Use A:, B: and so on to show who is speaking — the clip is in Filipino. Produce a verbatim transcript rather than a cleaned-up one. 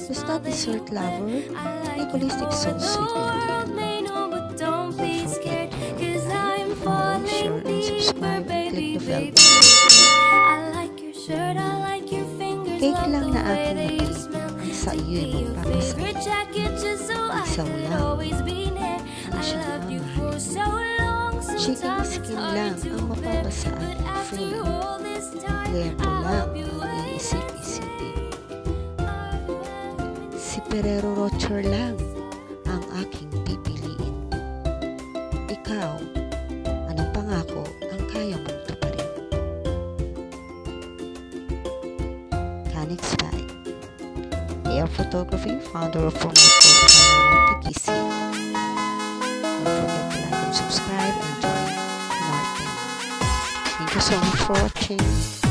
A: Basta dessert lover, egoistic so sweet. Don't forget to like, follow, share, and subscribe, and click the bell button. Cake lang na aking napili, ang sa iyo'y magpapasaya. Isaw lang, ang siya mamahalin. Chicken skin lang ang mapapasa at feeling. Lempo lang ang iisip-isipin. Si Ferrero Rocher lang ang aking pipiliin. Ikaw, anong pangako ang kaya mong tuparin? Canik Spy, Air Photography, founder of Promoter of Pangakong Hindi. Don't forget to like and subscribe and join in our team. Thank you so much for watching.